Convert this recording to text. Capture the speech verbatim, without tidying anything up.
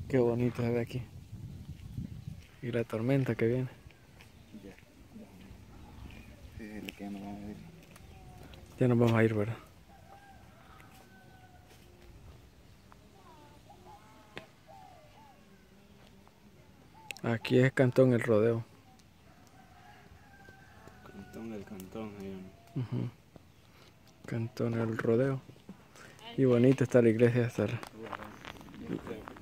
Qué bonito se ve aquí. Y la tormenta que viene. Ya. Sí, le queda no van a ver. Ya nos vamos a ir, ¿verdad? Aquí es Cantón El Rodeo. Cantón del Cantón, ahí. Uh-huh. Cantón El Rodeo. Y bonita está la iglesia esta. Bueno,